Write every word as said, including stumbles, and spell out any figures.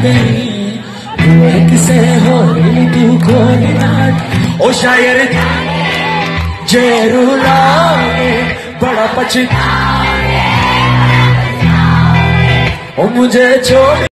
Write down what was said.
गई तू एक से हो तू कोई नाट ओ शायर जेरूला बड़ा पछताओगे ओ मुझे छोड़